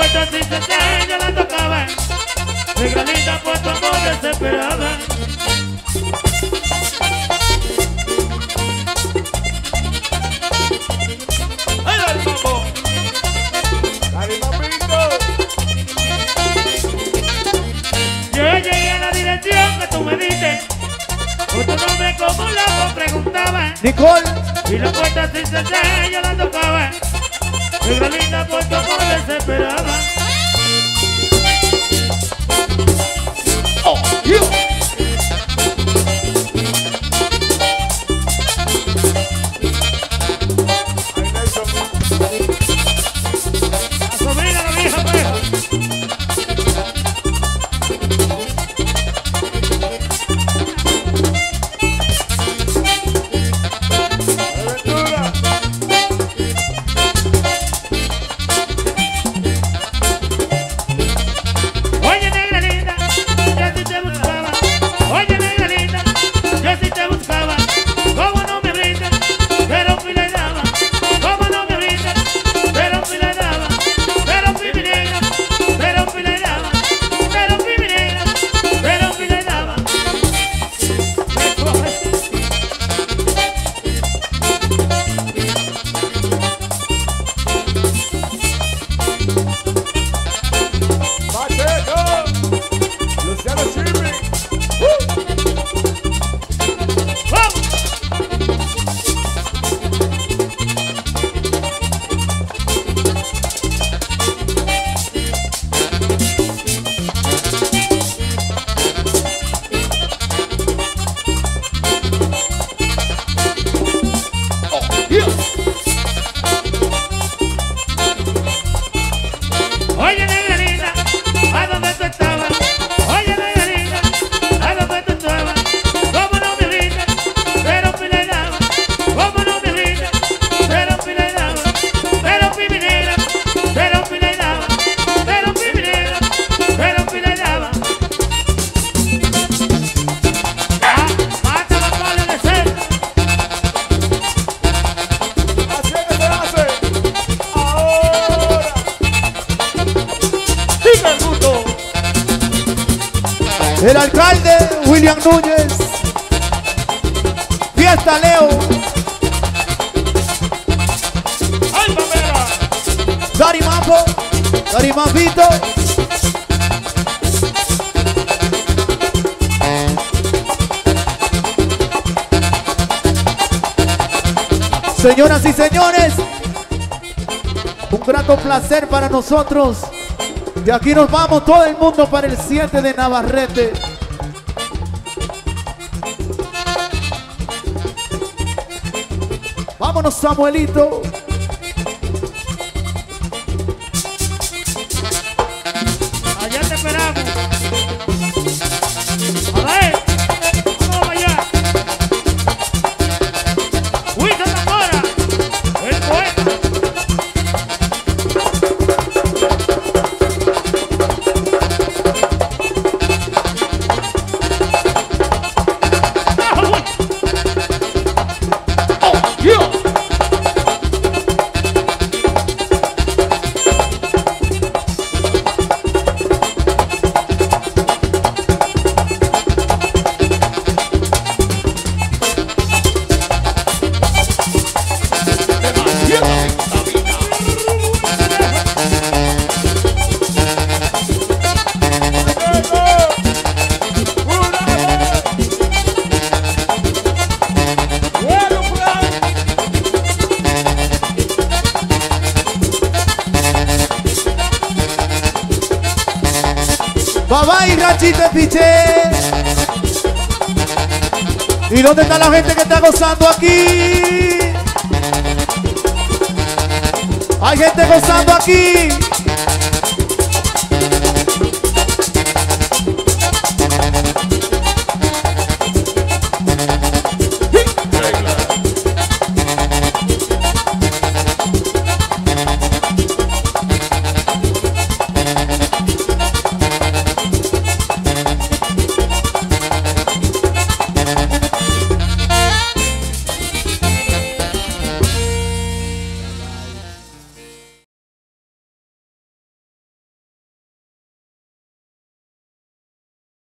puerta sin sentir, yo la tocaba. Negralita por tu amor desesperada. ¡Ay, dale, mambo! ¡Dale, mamito! Yo llegué a la dirección que tú me diste. Por tu nombre como loco preguntaba. Nicole. Y la puerta sin sentir, yo la tocaba. Negralita por tu amor desesperada. Oh, yeah. ¡Ay, Nelson! La sobrina, la vieja peja. ¡Aventura! Oye, negra linda, yo sí te buscaba. Oye, negra linda, yo sí te buscaba. ¿Cómo no me brindas? Pero fui la dama. ¿Cómo no me brindas? Pero fui la dama. Pero fui mi negra. Pero fui la dama. Pero fui mi negra. Pero fui la dama. ¡Pacheco! ¡Luciano Chimmy! ¡Vamos! Oye, negra linda, ¿a dónde tú estabas? Oye, negra linda, ¿a dónde tú estabas? ¿Cómo no me brindas? Pero fui la dama. ¿Cómo no me brindas? Pero fui la dama. Pero fui mi negra. Pero fui la dama. Pero fui mi negra. Pero fui la dama. Ah, mata la pala de cerca. ¡Así es que se hace! ¡Ahora! ¡Diga el gusto! El alcalde William Núñez. Fiesta Leo. ¡Ay, Pamela! Dari Mambo. Dari Mambito. Señoras y señores, un grato placer para nosotros. De aquí nos vamos todo el mundo para el 7 de Navarrete. Vámonos, Samuelito. Allá te esperamos. A ver, vamos allá. Wilson Zamora, el poeta. Babá y Rachita Piché. ¿Y dónde está la gente que está gozando aquí? Hay gente gozando aquí.